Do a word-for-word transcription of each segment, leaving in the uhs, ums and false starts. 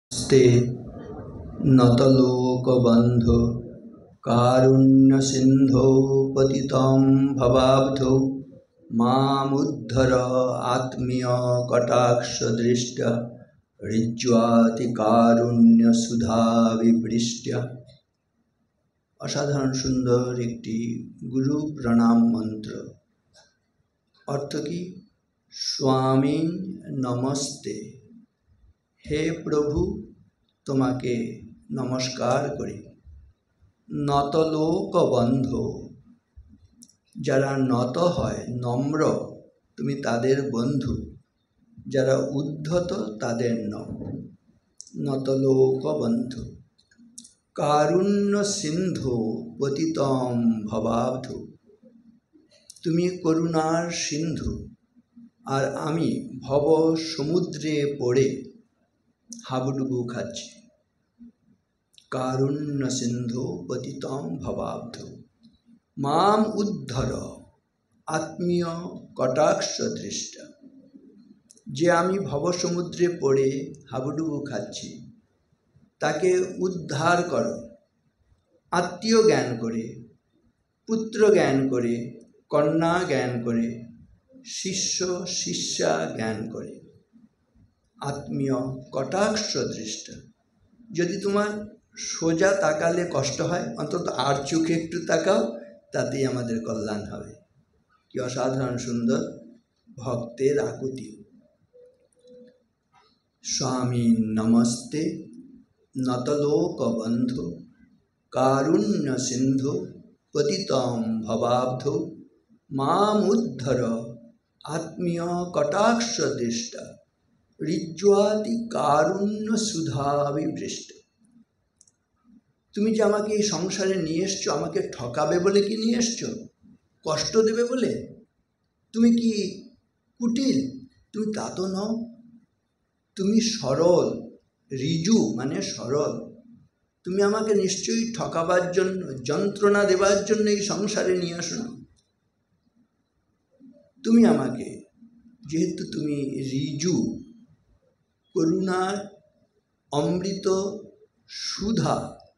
स्ते नतलोकबन्धो कारुण्यसिन्धो पतितं भवाब्धौ मामुद्धर आत्मीयकटाक्षदृष्ट्या ऋज्वातिकारुण्यसुधाविवृष्ट्या। असाधारण सुंदर एकटी गुरु प्रणाम मंत्र। अर्थ की स्वामी नमस्ते, हे प्रभु তোমাকে নমস্কার করি। নতলোক বন্ধো, যারা নত হয় নম্র তুমি তাদের বন্ধু, যারা উদ্ধত তাদের নও। নতলোক বন্ধু কারুণ্য সিন্ধু পতিতম ভবাব্ধু, তুমি করুণার সিন্ধু আর আমি ভব সমুদ্রে পড়ে হাবুডুবু খাচ্ছি। কারুণ্য সিন্ধু পতিতম ভবাব্ধু মাম উদ্ধর আত্মীয় কটাক্ষ দৃষ্টা, যে আমি ভবসমুদ্রে পড়ে হাবুডুবু খাচ্ছি তাকে উদ্ধার করো আত্মীয় জ্ঞান করে, পুত্র জ্ঞান করে, কন্যা জ্ঞান করে, শিষ্য শিষ্যা জ্ঞান করে। আত্মীয় কটাক্ষ দৃষ্টা, যদি তোমার সোজা তাকালে কষ্ট হয় অন্তত আর চোখে একটু তাকাও, তাতেই আমাদের কল্যাণ হবে। কি অসাধারণ সুন্দর ভক্তের আকুতি। স্বামী নমস্তে নতলোক বন্ধু কারুণ্য সিন্ধু পতিতম ভবাব্ধৌ মামুদ্ধর আত্মীয় কটাক্ষ দৃষ্টা ঋজ্বাতি কারুণ্য সুধাবিবৃষ্ট। তুমি যে আমাকে এই সংসারে নিয়ে এসছো, আমাকে ঠকাবে বলে কি নিয়ে এসছো? কষ্ট দেবে বলে? তুমি কি কুটিল? তুমি তা তো নও। তুমি সরল, ঋজু মানে সরল। তুমি আমাকে নিশ্চয়ই ঠকাবার জন্য, যন্ত্রণা দেবার জন্য এই সংসারে নিয়ে আসো না। তুমি আমাকে, যেহেতু তুমি ঋজু, করুণার অমৃত সুধা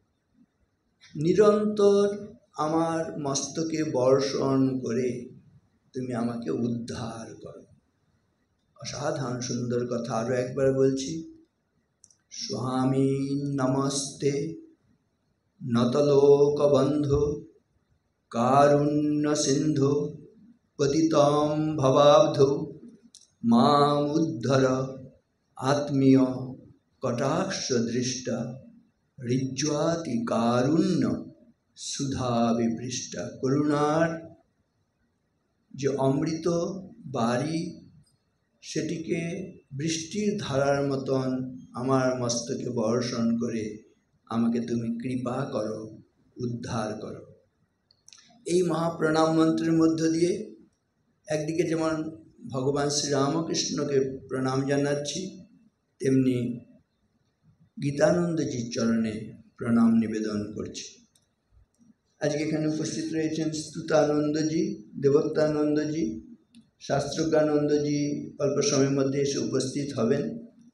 নিরন্তর আমার মস্তকে বর্ষণ করে তুমি আমাকে উদ্ধার করো। অসাধারণ সুন্দর কথা। আরও একবার বলছি, স্বামী নমস্তে নতলোক বন্ধু কারুণ্য সিন্ধু পতিতম ভবাব্ধৌ মাম উদ্ধর আত্মীয় কটাক্ষ দৃষ্টা ঋজ্বাতি কারুণ্য সুধা বিবৃষ্টা। করুণার যে অমৃত বাড়ি, সেটিকে বৃষ্টির ধারার মতন আমার মস্তকে বর্ষণ করে আমাকে তুমি কৃপা করো, উদ্ধার করো। এই মহাপ্রণাম মন্ত্রের মধ্য দিয়ে একদিকে যেমন ভগবান শ্রীরামকৃষ্ণকে প্রণাম জানাচ্ছি, তেমনি গীতানন্দজির চরণে প্রণাম নিবেদন করছি। আজকে এখানে উপস্থিত রয়েছেন স্তুতানন্দজি, দেবত্যানন্দজি, শাস্ত্রজ্ঞানন্দজি অল্প সময়ের মধ্যে এসে উপস্থিত হবেন।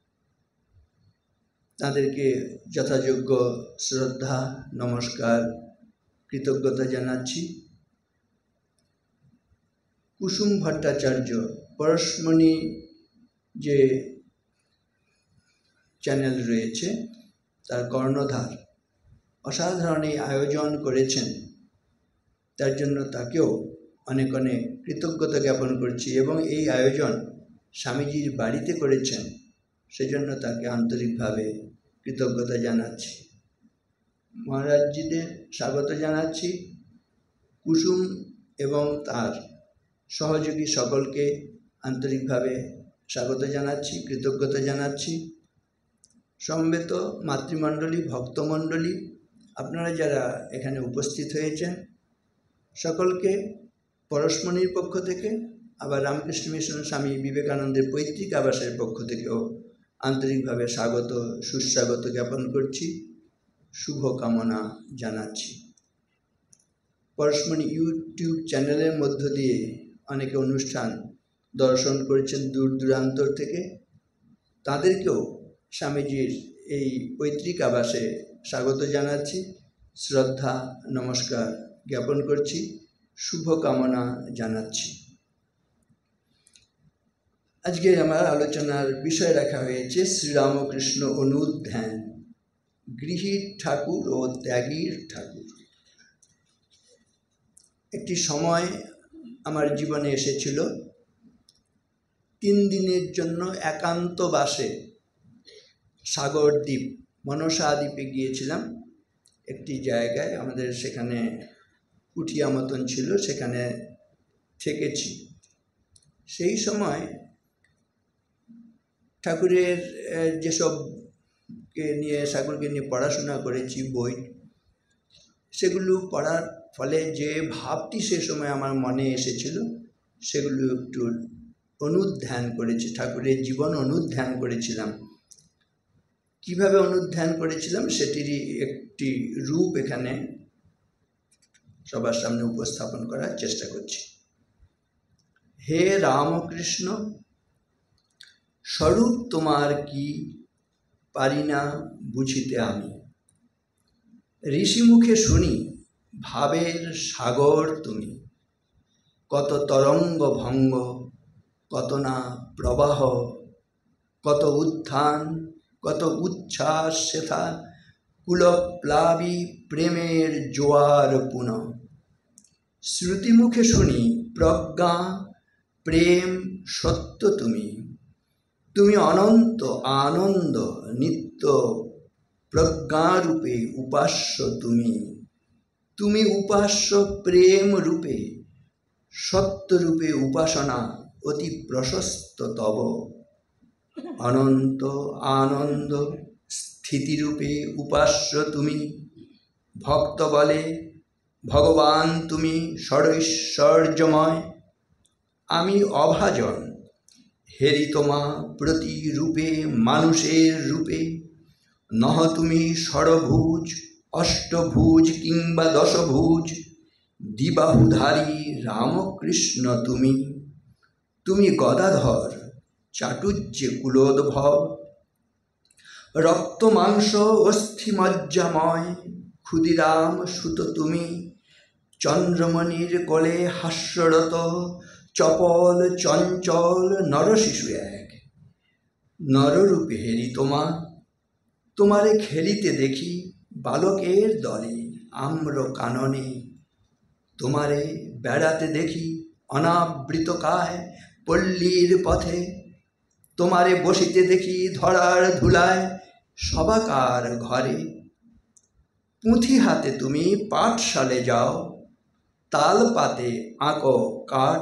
তাদেরকে যথাযোগ্য শ্রদ্ধা, নমস্কার, কৃতজ্ঞতা জানাচ্ছি। কুসুম ভট্টাচার্য পরশমণি যে চ্যানেল রয়েছে, তার কর্ণধার, অসাধারণ এই আয়োজন করেছেন, তার জন্য তাকেও অনেক অনেক কৃতজ্ঞতা জ্ঞাপন করছি। এবং এই আয়োজন স্বামীজির বাড়িতে করেছেন, সেজন্য তাকে আন্তরিকভাবে কৃতজ্ঞতা জানাচ্ছি। মহারাজজিদের স্বাগত জানাচ্ছি। কুসুম এবং তার সহযোগী সকলকে আন্তরিকভাবে স্বাগত জানাচ্ছি, কৃতজ্ঞতা জানাচ্ছি। সমবেত মাতৃমণ্ডলী, ভক্তমণ্ডলী, আপনারা যারা এখানে উপস্থিত হয়েছেন, সকলকে পরশমণির পক্ষ থেকে, আবার রামকৃষ্ণ মিশন স্বামী বিবেকানন্দের পৈতৃক আবাসের পক্ষ থেকেও আন্তরিকভাবে স্বাগত, সুস্বাগত জ্ঞাপন করছি, শুভকামনা জানাচ্ছি। পরশমণি ইউটিউব চ্যানেলের মধ্য দিয়ে অনেকে অনুষ্ঠান দর্শন করেছেন দূর দূরান্তর থেকে, তাদেরকেও স্বামীজির এই পৈতৃক আবাসে স্বাগত জানাচ্ছি, শ্রদ্ধা নমস্কার জ্ঞাপন করছি, শুভকামনা জানাচ্ছি। আজকে আমার আলোচনার বিষয় রাখা হয়েছে শ্রীরামকৃষ্ণ অনুধ্যান, গৃহীর ঠাকুর ও ত্যাগীর ঠাকুর। একটি সময় আমার জীবনে এসেছিল, তিন দিনের জন্য একান্তবাসে সাগরদ্বীপ মনসা দ্বীপে গিয়েছিলাম। একটি জায়গায় আমাদের সেখানে কুঠিয়া মতন ছিল, সেখানে থেকেছি। সেই সময় ঠাকুরের যেসবকে নিয়ে ঠাকুরকে নিয়ে পড়াশোনা করেছি বই, সেগুলো পড়ার ফলে যে ভাবটি সে সময় আমার মনে এসেছিল সেগুলো একটু অনুধ্যান করেছি, ঠাকুরের জীবন অনুধ্যান করেছিলাম। কিভাবে অনুধ্যান করেছিলাম সেটিরই একটি রূপ এখানে সবার সামনে উপস্থাপন করার চেষ্টা করছি। হে রামকৃষ্ণ, স্বরূপ তোমার কি পারি না বুঝিতে আমি, ঋষি মুখে শুনি ভাবের সাগর তুমি, কত তরঙ্গ ভঙ্গ, কত না প্রবাহ, কত উত্থান, কত উচ্ছ্বাস সেথা, কুলপ্লাবী প্রেমের জোয়ার পুনঃ। শ্রুতিমুখে শুনি প্রজ্ঞা প্রেম সত্য তুমি, তুমি অনন্ত আনন্দ নিত্য প্রজ্ঞারূপে উপাস্য তুমি, তুমি উপাস্য প্রেম রূপে, সত্যরূপে উপাসনা অতি প্রশস্ত তব, অনন্ত আনন্দ স্থিতিরূপে উপাস্য তুমি, ভক্ত বলে ভগবান তুমি ষড়ৈশ্বর্যময়, আমি অভাজন হেরি তোমা প্রতিরূপে মানুষের রূপে, নহ তুমি ষড়ভুজ অষ্টভুজ কিংবা দশভুজ, দ্বিবাহুধারী রামকৃষ্ণ তুমি, তুমি গদাধর চাটুজ্যে কুলোদ্ভব, রক্ত মাংস অস্থিমজ্জাময়, ক্ষুদিরাম সুত তুমি, চন্দ্রমণির কোলে হাস্যরত চপল চঞ্চল নরশিশু এক, নররূপে হেরি তোমা, তোমারে খেলিতে দেখি বালকের দলে আম্র কাননে, তোমারে বেড়াতে দেখি অনাবৃত কায় পল্লীর পথে, তোমারে বসিতে দেখি ধরার ধুলায় সবাকার ঘরে, পুঁথি হাতে তুমি পাঠশালে যাও, তাল পাতে আঁকো কাঠ,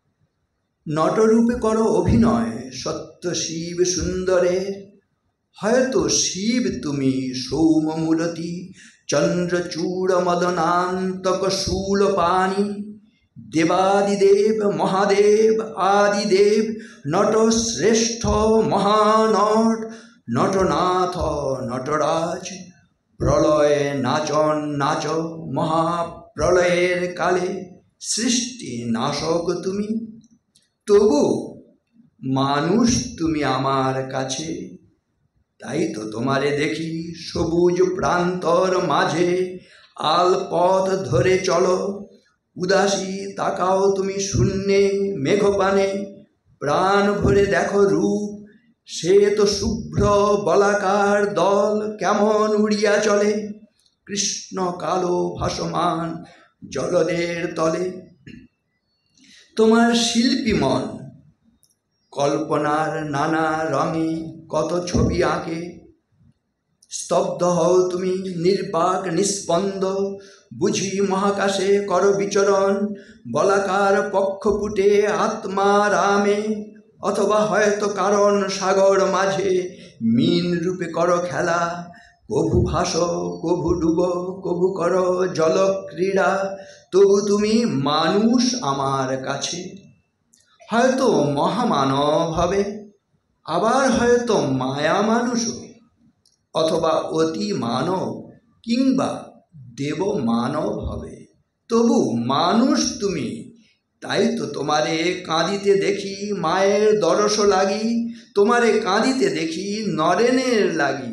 নটরূপে করো অভিনয় সত্য শিব সুন্দরের, হয়তো শিব তুমি সৌমমূরতি চন্দ্রচূড় মদনান্তক শূলপাণি, দেবাদিদেব মহাদেব আদিদেব নটশ্রেষ্ঠ মহানট, নটনাথ নটরাজ, প্রলয়ে নাচন নাচ মহাপ্রলয়ের কালে, সৃষ্টি নাশক তুমি, তবু মানুষ তুমি আমার কাছে, তাই তো তোমারে দেখি সবুজ প্রান্তর মাঝে, আলপথ ধরে চলো, উদাসী তাকাও তুমি শূন্যে মেঘপানে, প্রাণ ভরে দেখো রূপ, সে তো শুভ্র বলাকার দল কেমন উড়িয়া চলে, কৃষ্ণ কালো ভাসমান জলদের তলে। তোমার শিল্পী মন কল্পনার নানা রঙে কত ছবি আঁকে, স্তব্ধ হও তুমি নির্বাক নিস্পন্দ, বুঝি মহাকাশে কর বিচরণ, বলাকার পক্ষপুটে আত্মারামে, অথবা হয়তো কারণ সাগর মাঝে মীন রূপে কর খেলা, কভু ভাস কভু ডুব কভু কর জল ক্রীড়া, তবু তুমি মানুষ আমার কাছে, হয়তো মহামানব হবে, আবার হয়তো মায়া মানুষও, অথবা অতি মানব কিংবা দেব মানব হবে, তবু মানুষ তুমি, তাই তো তোমারে কাঁদিতে দেখি মায়ের দরস লাগি, তোমারে কাঁদিতে দেখি নরেনের লাগি,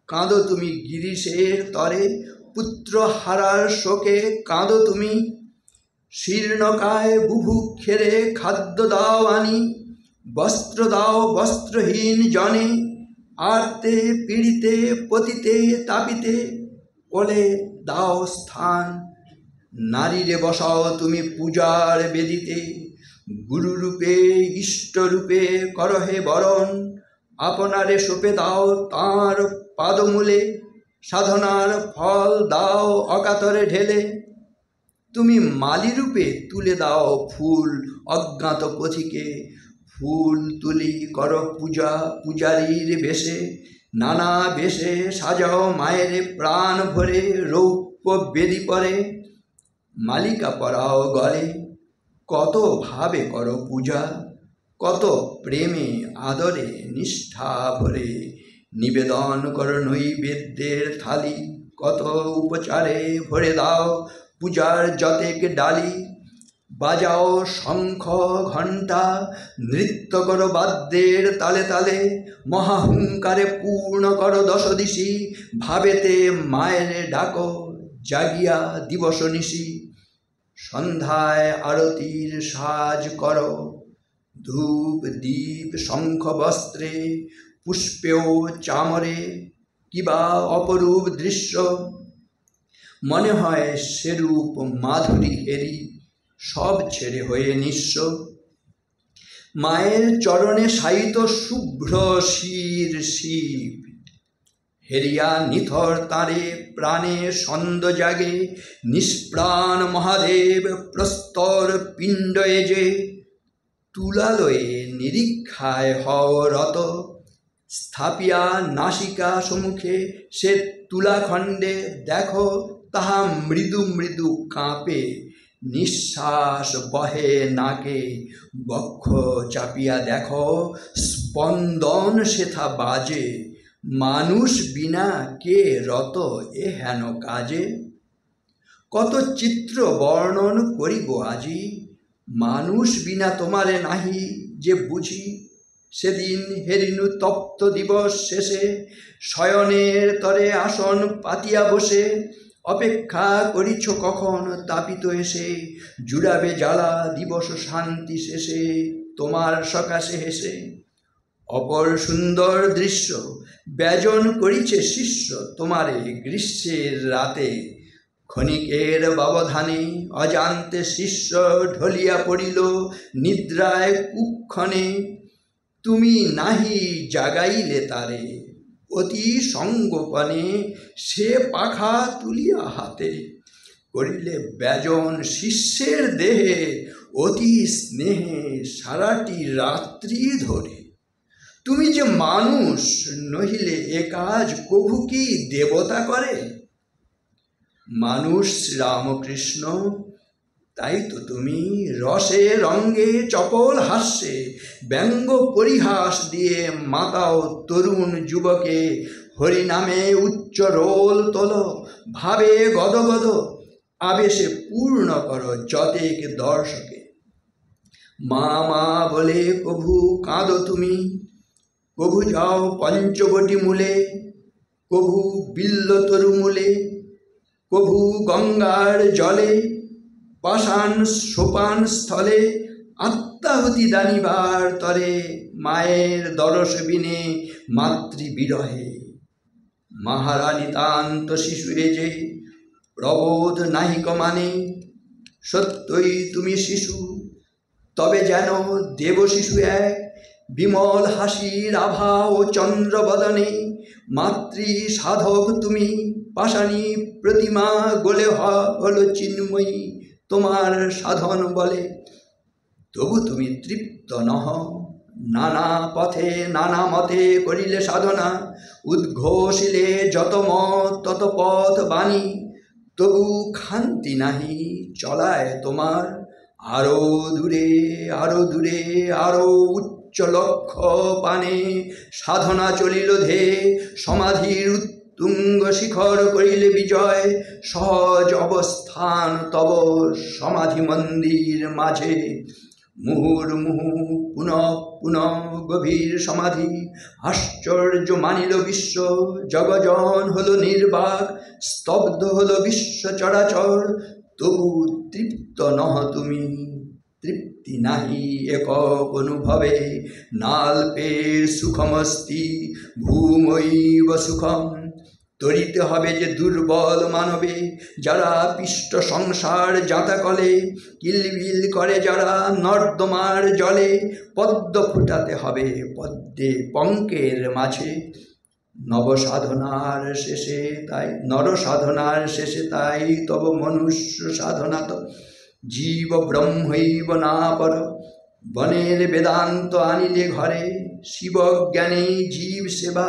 কাঁদো তুমি গিরিশের তরে, পুত্র হারার শোকে কাঁদো তুমি। শীর্ণকায় বুভুক্ষেরে খাদ্য দাও আনি, বস্ত্র দাও বস্ত্রহীন জনে। আর্তে পীড়িতে পতিতে তাপিতে কোলে দাও স্থান। নারীরে বসাও তুমি পূজার বেদিতে, গুরুরূপে ইষ্টরূপে করহে বরণ। আপনারে সঁপে দাও তাঁর পাদমূলে, সাধনার ফল দাও অকাতরে ঢেলে। তুমি মালিরূপে তুলে দাও ফুল অজ্ঞাত পথিকে, ফুল তুলি কর পূজা পূজারীর বেশে। নানা বেশে সাজাও মায়ের প্রাণ ভরে, রৌপ্য বেদি পরে মালিকা পরাও গলে। কত ভাবে কর পূজা, কত প্রেমে আদরে নিষ্ঠা ভরে। নিবেদন কর নৈবেদ্যের থালি, কত উপচারে ভরে দাও পূজার যতেক ডালি। বাজাও শঙ্খ ঘণ্টা, নৃত্য কর বাদ্যের তালে তালে। মহাহুঙ্কারে পূর্ণ কর দশদিশি, ভাবেতে মায়ের ডাকো জাগিয়া দিবস নিশি। সন্ধ্যায় আরতির সাজ কর, ধূপ দীপ শঙ্খ বস্ত্রে, পুষ্পেও চামরে কিবা অপরূপ দৃশ্য। মনে হয় সেরূপ মাধুরী হেরি, সব ছেড়ে হয়ে নিঃস্ব। মায়ের চরণে শায়িত শুভ্র শির শিব, হেরিয়া নিথর তাঁরে প্রাণে ছন্দ জাগে। নিষ্প্রাণ মহাদেব প্রস্তর পিণ্ড এজে, তুলালয়ে নিরীক্ষায় হও রত। স্থাপিয়া নাসিকা সম্মুখে সে তুলাখণ্ডে, দেখো তাহা মৃদু মৃদু কাঁপে। নিঃশ্বাস বহে নাকে, বক্ষ চাপিয়া দেখো স্পন্দন সেথা বাজে। মানুষ বিনা কে রত এ হেন কাজে। কত চিত্র বর্ণন করিব আজি, মানুষ বিনা তোমারে নাহি যে বুঝি। সেদিন হেরিনু তপ্ত দিবস শেষে, শয়নের তরে আসন পাতিয়া বসে। অপেক্ষা করিছ কখন তাপিত এসে, জুড়াবে জ্বালা দিবস শান্তি শেষে তোমার সকাশে হেসে। অপর সুন্দর দৃশ্য ব্যজন করিছে শিষ্য তোমারে গ্রীষ্মের রাতে। ক্ষণিকের ব্যবধানে অজান্তে শিষ্য ঢলিয়া পড়িল নিদ্রায় কুক্ষণে। তুমি নাহি জাগাইলে তারে, অতি সঙ্গোপনে সে পাখা তুলিয়া হাতে। করিলে ব্যজন শিষ্যের দেহে অতি স্নেহে সারাটি রাত্রি ধরে। তুমি যে মানুষ, নহিলে এ কাজ কভু কি দেবতা করে? মানুষ শ্রীরামকৃষ্ণ, তাই তো তুমি রসে রঙ্গে চপল হাস্যে ব্যঙ্গ পরিহাস দিয়ে মাতাও তরুণ যুবকে। হরিনামে উচ্চ রোল তোল, ভাবে গদগদ আবেশে পূর্ণ করো যতেক দর্শকে। মা মা বলে কভু কাঁদো তুমি, কভু যাও পঞ্চবটি মূলে, কভু বিল্লতরু মূলে, কভু গঙ্গার জলে। পাষাণ সোপান স্থলে আত্মাহুতি দানিবার তরে, মায়ের দরশ বিনে মাতৃবিরহে। মহারানী তান্ত শিশুরে যে প্রবোধ নাহিক মানে। সত্যই তুমি শিশু, তবে যেন দেব শিশু এক। বিমল হাসির আভা ও চন্দ্রবদনে, মাতৃ সাধক তুমি। পাষাণী প্রতিমা গোলে হল চিন্ময়ী তোমার সাধন বলে। তবু তুমি তৃপ্ত নহ, নানা পথে নানা মতে করিলে সাধনা। উদ্ঘোষিলে যত মত তত পথ বাণী, তবু খান্তি নাহি চলায় তোমার। আরো দূরে আরো দূরে আরো উচ্চ লক্ষ্য পানে, সাধনা চলিল ধে। সমাধির তুঙ্গ শিখর করিলে বিজয়, সহজ অবস্থান তব সমাধি মন্দির মাঝে। মুহুর্মুহু পুনঃ পুনঃ গভীর সমাধি, আশ্চর্য মানিল বিশ্ব, জগজন হলো নির্বাক, স্তব্ধ হলো বিশ্ব চরাচর, তবু তৃপ্ত নহ তুমি। তৃপ্তি নাহি একক অনুভবে, নাল্পে সুখমস্তি ভূমৈব সুখম। তরিতে হবে যে দুর্বল মানবে, যারা পিষ্ট সংসার জাতাকলে, কিলবিল করে যারা নর্দমার জলে, পদ্ম ফুটাতে হবে পদ্মে পঙ্কের মাঝে। নবসাধনার শেষে তাই নরসাধনার শেষে তাই তব মনুষ্য সাধনাত, জীব ব্রহ্মৈব না পর। বনের বেদান্ত আনিলে ঘরে, শিবজ্ঞানে জীব সেবা,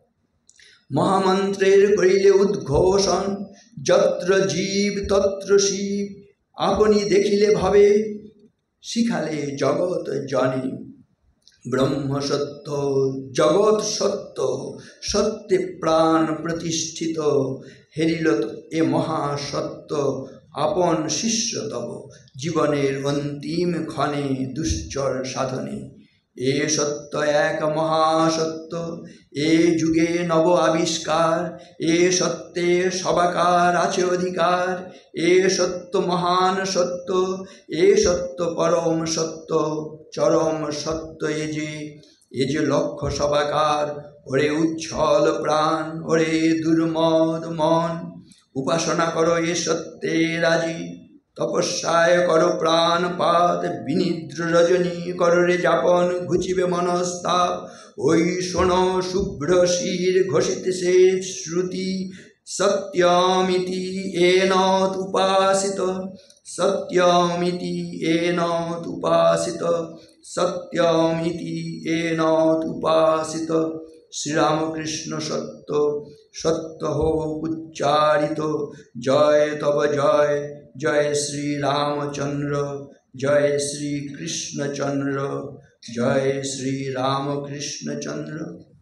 মহামন্ত্রের করিলে উদ্ঘোষণ, যত্র জীব তত্র শিব। আপনি দেখিলে ভাবে, শিখালে জগৎ জনে। ব্রহ্ম সত্য জগৎ সত্য, সত্যে প্রাণ প্রতিষ্ঠিত। হেরিল এ মহাসত্য আপন শিষ্য তব, জীবনের অন্তিম ক্ষণে দুশ্চর সাধনে। এ সত্য এক মহাসত্য, এ যুগে নব আবিষ্কার, এ সত্যে সবাকার আছে অধিকার। এ সত্য মহান সত্য, এ সত্য পরম সত্য, চরম সত্য এ যে। এ যে লক্ষ্য সবাকার, ওরে উচ্ছল প্রাণ, ওরে দুর্মদ মন। উপাসনা করো এ সত্যে রাজি, তপস্যায় করো প্রাণপাত। বিনিদ্র রজনী করো রে যাপন, ঘুচিবে মনস্তাপ। ওই শোনো শুভ্র শির ঘোষিতেছে শ্রুতি, সত্যমিতি এনত উপাসিত। সত্যমিতি এনত উপাসিত, সত্যমিতি এনত উপাসিত। শ্রীরামকৃষ্ণ সত্য, সত্য হোক উচ্চারিত। জয় তব জয়, জয় শ্রী রামচন্দ্র, জয় শ্রী কৃষ্ণচন্দ্র, জয় শ্রী রামকৃষ্ণচন্দ্র।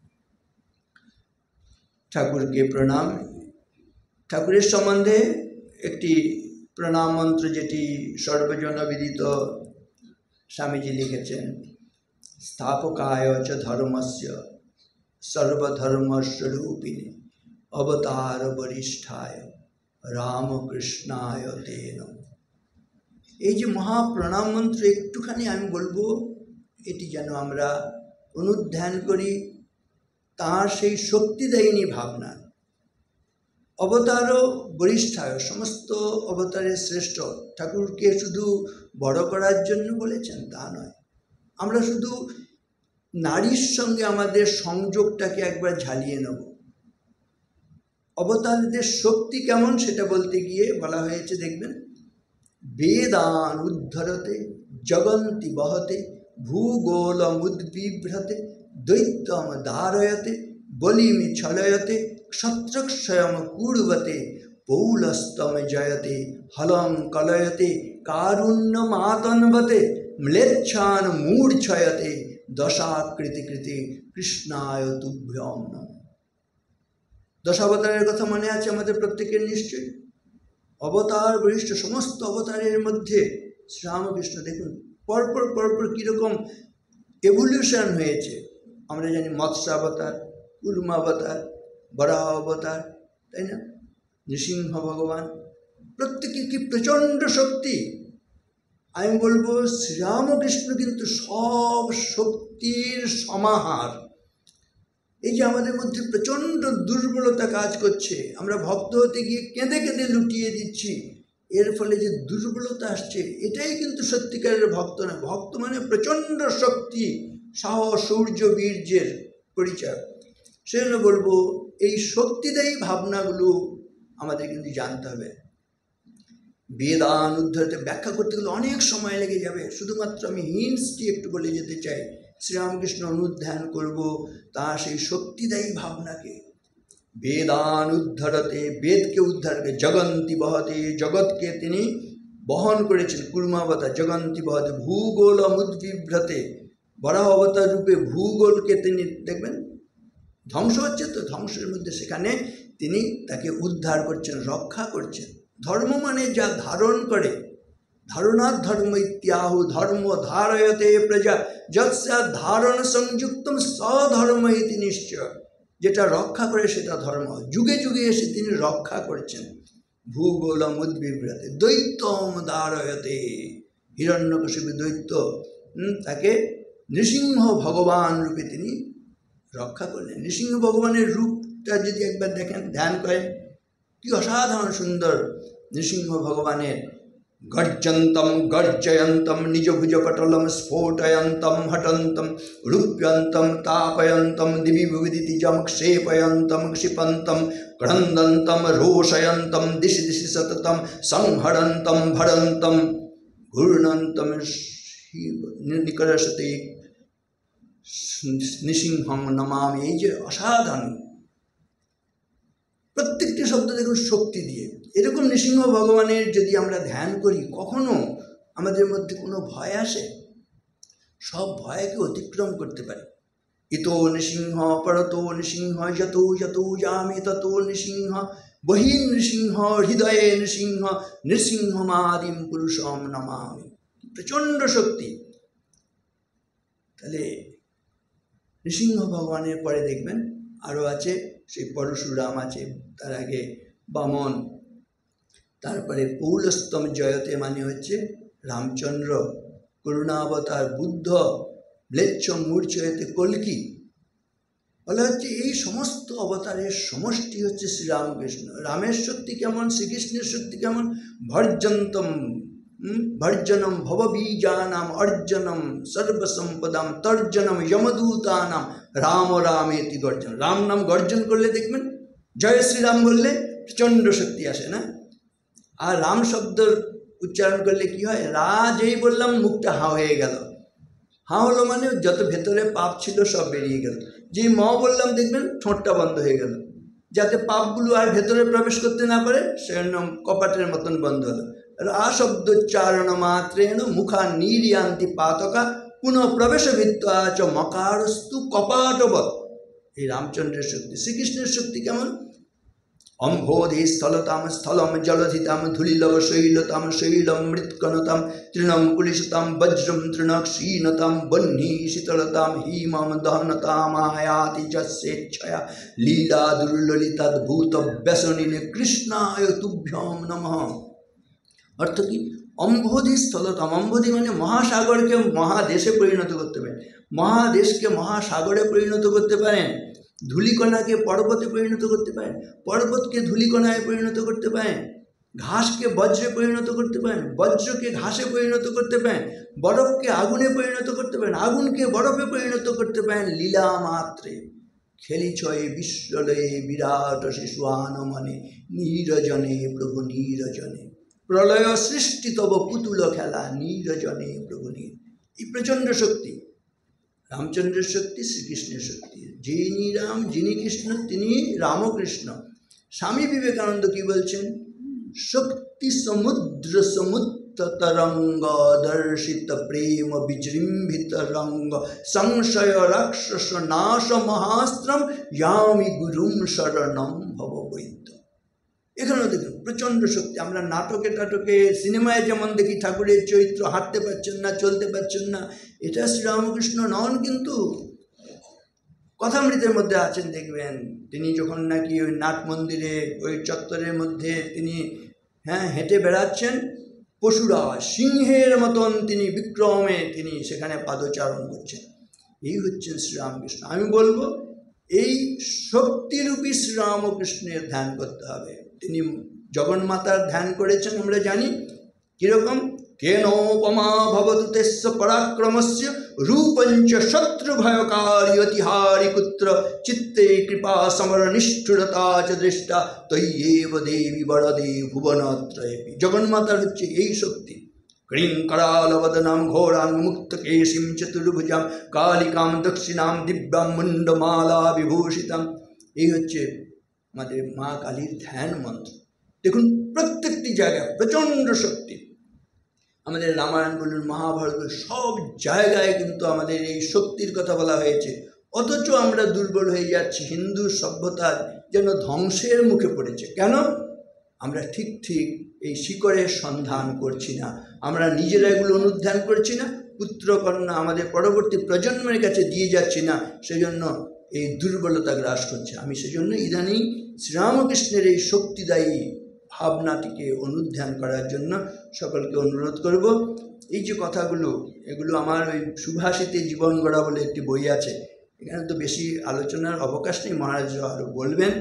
ঠাকুরকে প্রণাম। ঠাকুরের সম্বন্ধে একটি প্রণাম মন্ত্র যেটি সর্বজন বিদিত স্বামীজি লিখেছেন। স্থাপকায় চ ধর্মস্য সর্বধর্মস্বরূপিণে, অবতার বরিষ্ঠায় রামকৃষ্ণায় তে নমঃ। এই যে মহাপ্রণাম মন্ত্র একটুখানি আমি বলবো, এটি যেন আমরা অনুধ্যান করি তাঁর সেই শক্তিদায়িনী ভাবনা। অবতার বরিষ্ঠায়, সমস্ত অবতারের শ্রেষ্ঠ। ঠাকুরকে শুধু বড় করার জন্য বলেছেন তা নয়, আমরা শুধু নারীর সঙ্গে আমাদের সংযোগটাকে একবার ঝালিয়ে নেব। অবতারদের শক্তি কেমন সেটা বলতে গিয়ে বলা হয়েছে, দেখবেন, বেদান উদ্ধরতে জগন্তি বহতে, ভূগোলমুদ্বিভ্রতে দৈত্যম দারয়তে, বলিমি ছলয়তে, ক্ষত্রক্ষয়ম কূর্বতে, পৌলস্তম জয়তে, হলং কলয়তে, কারুণ্যমাতন্বতে, ম্লেচ্ছান মূর্ছয়তে, দশাকৃতি কৃতি কৃষ্ণায় তুভ্যম নমঃ। দশাবতারের কথা মনে আছে আমাদের প্রত্যেকের নিশ্চয়ই। অবতার বরিষ্ঠ সমস্ত অবতারের মধ্যে শ্রীরামকৃষ্ণ দেখুন পরপর পরপর কীরকম এভলিউশন হয়েছে। আমরা জানি মৎস্যাবতার, কুর্মাবতার, বরাহ অবতার, তাই না, নৃসিংহ ভগবান, প্রত্যেকে কি প্রচণ্ড শক্তি। আমি বলবো শ্রীরামকৃষ্ণ কিন্তু সব শক্তির সমাহার। এই যে আমাদের মধ্যে প্রচণ্ড দুর্বলতা কাজ করছে, আমরা ভক্ত হতে গিয়ে কেঁদে কেঁদে লুটিয়ে দিচ্ছি, এর ফলে যে দুর্বলতা আসছে, এটাই কিন্তু সত্যিকারের ভক্ত না। ভক্ত মানে প্রচণ্ড শক্তি, সাহস, শৌর্য, বীর্যের পরিচয়। সেজন্য বলবো এই শক্তিদায়ী ভাবনাগুলো আমাদের কিন্তু জানতে হবে। বেদান উদ্ধরতে ব্যাখ্যা করতে গেলে অনেক সময় লেগে যাবে, শুধুমাত্র আমি হিন্টসটি একটু বলে যেতে চাই। শ্রীরামকৃষ্ণ অনুধ্যান করব তার সেই শক্তিদায়ী ভাবনাকে। বেদান উদ্ধরতে, বেদকে উদ্ধার করে, জগন্তি বহতে, জগৎকে তিনি বহন করেছেন, কুর্মাবতার জগন্তি বহতে, ভূগোলম উদ্বিভ্রতে, বরাহ অবতার রূপে ভূগোলকে তিনি দেখবেন ধ্বংস হচ্ছে, তো ধ্বংসের মধ্যে সেখানে তিনি তাকে উদ্ধার করছেন, রক্ষা করছেন। ধর্ম মানে যা ধারণ করে, ধারণাৎ ধর্ম ইত্যাহু ধর্ম ধারয়তে প্রজা যৎস্যা ধারণ সংযুক্তম সধর্ম ইতি নিশ্চয়। যেটা রক্ষা করে সেটা ধর্ম, যুগে যুগে এসে তিনি রক্ষা করছেন। ভূগোলম উদ্বিভ্রতে দৈত্যম ধারয়তে, হিরণ্যকশিপু দৈত্য তাকে নৃসিংহ ভগবান রূপে তিনি রক্ষা করলেন। নৃসিংহ ভগবানের রূপটা যদি একবার দেখেন, ধ্যান করেন, কি অসাধারণ সুন্দর নৃসিংহ ভগবানের। গর্জন্তম গর্জয়ন্তম নিজভুজপটলম স্ফোটয়ন্তম হটন্তম রূপ্যন্তম তাপয়ন্তম দিবি ভুবিদিতিজম ক্ষেপয়ন্তম ক্ষিপন্তম ক্রন্দন্তম রোষয়ন্তম দিশি দিশি সততম সংহরন্তম ভরন্তম ঘূর্ণন্তম নিকরসতে নৃসিংহং নমামি। এই যে অসাধারণ প্রত্যেকটি শব্দ দেখুন শক্তি দিয়ে। এরকম নৃসিংহ ভগবানের যদি আমরা ধ্যান করি, কখনো আমাদের মধ্যে কোনো ভয় আসে? সব ভয়কে অতিক্রম করতে পারি। ইতো নৃসিংহ পরতো নৃসিংহ যতো যতো যামি ততো নৃসিংহ বহি নৃসিংহ হৃদয়ে নৃসিংহ নৃসিংহমাদিম পুরুষম নমামি। প্রচণ্ড শক্তি। তাহলে নৃসিংহ ভগবানের পরে দেখবেন আরও আছে, সেই পরশুরাম আছে, তার আগে বামন, তারপরে পৌলস্তম জয়তে মানে হচ্ছে রামচন্দ্র, করুণাবতার বুদ্ধ, ম্লেচ্ছ মূর্ছয়তে কল্কি। বলা হচ্ছে এই সমস্ত অবতারের সমষ্টি হচ্ছে শ্রীরামকৃষ্ণ। রামের শক্তি কেমন, শ্রীকৃষ্ণের শক্তি কেমন? ভর্জন্তম ভর্জনম ভববীজানাম অর্জনম সর্বসম্পদাম তর্জনম যমদূতানাম রাম রামেতি গর্জন। রাম নাম গর্জন করলে দেখবেন, জয় শ্রীরাম বললে প্রচণ্ড শক্তি আসে না? আর রাম শব্দর উচ্চারণ করলে কি হয়? রা যেই বললাম মুখটা হাঁ হয়ে গেল। হাঁ হলো মানে যত ভেতরে পাপ ছিল সব বেরিয়ে গেল। যেই ম বললাম দেখবেন ঠোঁটটা বন্ধ হয়ে গেল, যাতে পাপগুলো আর ভেতরে প্রবেশ করতে না পারে, সেজন্য কপাটের মতন বন্ধ হলো। রা শব্দোচ্চারণ মাত্রেণ মুখা নির্যান্তি পাতকা পুনঃ প্রবেশ ভিত্তা চ মকারস্তু কপাটবৎ। এই রামচন্দ্রের শক্তি। শ্রীকৃষ্ণের শক্তি কেমন? অম্ভোধি স্থলতাম স্থলম জলধিতাম ধুলিলব শৈলতাম শৈলম মৃৎকনতাম তৃণম কুলিশতাম বজ্রম তৃণ ক্ষীণতাম বহ্নি শীতলতাম হিমম দহনতামায়াতি যস্যেচ্ছয়া লীলা দুর্ললিতাদ্ভূত ব্যসনিনে কৃষ্ণায় তুভ্যম নমঃ। অর্থ কি? অম্ভোধি স্থলতাম, অম্ভোধি মানে মহাসাগরকে মহাদেশে পরিণত করতে পারেন, মহাদেশকে মহাসাগরে পরিণত করতে পারেন, ধূলিকণাকে পর্বতে পরিণত করতে পারেন, পর্বতকে ধূলিকণায় পরিণত করতে পারেন, ঘাসকে বজ্রে পরিণত করতে পারেন, বজ্রকে ঘাসে পরিণত করতে পারেন, বরফকে আগুনে পরিণত করতে পারেন, আগুনকে বরফে পরিণত করতে পারেন লীলা মাত্রে। খেলিছয় বিশ্বলয়ে বিরাট শিশুয়ান মনে নীরজনে প্রভু নীরজনে প্রলয় সৃষ্টি তব পুতুল খেলা নীরজনে প্রভু নীর। এই প্রচণ্ড শক্তি রামচন্দ্রের শক্তি, শ্রীকৃষ্ণের শক্তি। যিনি রাম যিনি কৃষ্ণ তিনি রামকৃষ্ণ। স্বামী বিবেকানন্দ কি বলছেন? শক্তি সমুদ্র সমুত্ত তরঙ্গ দর্শিত প্রেম বিজৃম্ভিত রঙ্গ সংশয় রাক্ষস নাশ মহাস্ত্রম ইয়ামি গুরুম শরণম ভব বৈদ্য। এখানেও দেখুন প্রচণ্ড শক্তি। আমরা নাটকে টাটকে সিনেমায় যেমন দেখি ঠাকুরের চরিত্র হাঁটতে পারছেন না, চলতে পারছেন না, এটা শ্রীরামকৃষ্ণ নন। কিন্তু কথামৃতের মধ্যে আছেন দেখবেন, তিনি যখন নাকি ওই নাট মন্দিরে ওই চত্বরের মধ্যে তিনি হ্যাঁ হেঁটে বেড়াচ্ছেন, পশুরা সিংহের মতন তিনি বিক্রমে তিনি সেখানে পাদচারণ করছেন। এই হচ্ছেন শ্রীরামকৃষ্ণ। আমি বলবো এই শক্তিরূপী শ্রীরামকৃষ্ণের ধ্যান করতে হবে। তিনি জগন্মাতার ধ্যান করেছেন আমরা জানি। কীরকম? কেনোপমা ভবতু তেস্য পরাক্রমস্য রূপঞ্চ শত্রু ভয়কারী অতিহারি কুত্র চিত্তে কৃপা সমর নিষ্ঠুরতা চ দৃষ্টা তৈয়েব দেবী বরদে ভুবনত্রয়েপি। জগন্মাতার হচ্ছে এই শক্তি। ক্রিং করালবদনাম ঘোরাং মুক্ত কেশিম চতুর্ভুজাম কালিকাম দক্ষিণাম দিব্যাম মুন্ডমালা বিভূষিতাম। এই হচ্ছে আমাদের মা কালীর ধ্যান মন্ত্র। দেখুন প্রত্যেকটি জায়গায় প্রচণ্ড শক্তি। আমাদের রামায়ণ বলুন, মহাভারত বলুন, সব জায়গায় কিন্তু আমাদের এই শক্তির কথা বলা হয়েছে। অথচ আমরা দুর্বল হয়ে যাচ্ছি, হিন্দু সভ্যতার যেন ধ্বংসের মুখে পড়েছে। কেন? আমরা ঠিক ঠিক এই শিকড়ের সন্ধান করছি না, আমরা নিজেরা এগুলো অনুধ্যান করছি না, পুত্রকন্যা আমাদের পরবর্তী প্রজন্মের কাছে দিয়ে যাচ্ছি না, সেজন্য এই দুর্বলতা গ্রাস করছে। আমি সেজন্য ইদানিং শ্রীরামকৃষ্ণের এই শক্তিদায়ী ভাবনাটিকে অনুধ্যান করার জন্য সকলকে অনুরোধ করব। এই যে কথাগুলো, এগুলো আমার ওই সুভাষিতে জীবন গড়া বলে একটি বই আছে, এখানে তো বেশি আলোচনার অবকাশ নেই, মহারাজ আরও বলবেন।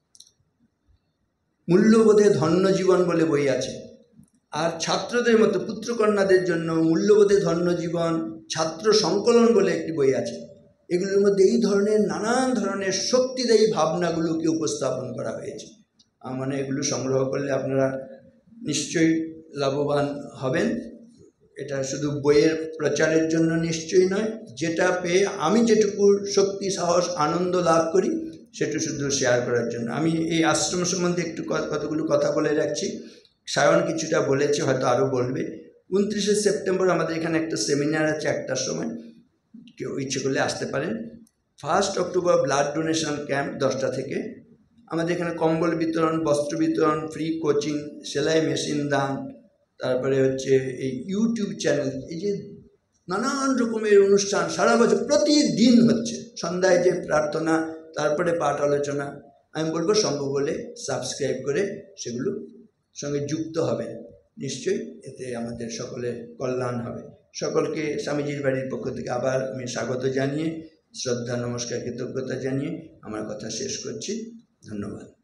মূল্যবোধে ধন্য জীবন বলে বই আছে। আর ছাত্রদের মতো পুত্রকন্যাদের জন্য মূল্যবোধে ধন্য জীবন, ছাত্র সংকলন বলে একটি বই আছে। এগুলোর মধ্যে এই ধরনের নানান ধরনের শক্তিদায়ী ভাবনাগুলোকে উপস্থাপন করা হয়েছে। মানে এগুলো সংগ্রহ করলে আপনারা নিশ্চয়ই লাভবান হবেন। এটা শুধু বইয়ের প্রচারের জন্য নিশ্চয়ই নয়, যেটা পেয়ে আমি যেটুকু শক্তি, সাহস, আনন্দ লাভ করি সেটা শুধু শেয়ার করার জন্য। আমি এই আশ্রম সম্বন্ধে একটু কতগুলো কথা বলে রাখছি। সায়ন কিছুটা বলেছে, হয়তো আরও বলবে। উনত্রিশে সেপ্টেম্বর আমাদের এখানে একটা সেমিনার আছে একটার সময়, কেউ ইচ্ছে করলে আসতে পারেন। First October blood donation camp দশটা থেকে। আমাদের এখানে কম্বল বিতরণ, বস্ত্র বিতরণ, ফ্রি কোচিং, সেলাই মেশিন দান, তারপরে হচ্ছে এই ইউটিউব চ্যানেল, এই যে নানান রকমের অনুষ্ঠান সারা বছর প্রতিদিন হচ্ছে। সন্ধ্যায় যে প্রার্থনা, তারপরে পাঠ আলোচনা, আমি বলবো সম্ভব হলে সাবস্ক্রাইব করে সেগুলো সঙ্গে যুক্ত হবে। নিশ্চয়ই এতে আমাদের সকলের কল্যাণ হবে। সকলকে স্বামীজির বাড়ির পক্ষ থেকে আবার আমি স্বাগত জানিয়ে, শ্রদ্ধা, নমস্কার, কৃতজ্ঞতা জানিয়ে আমার কথা শেষ করছি। ধন্যবাদ।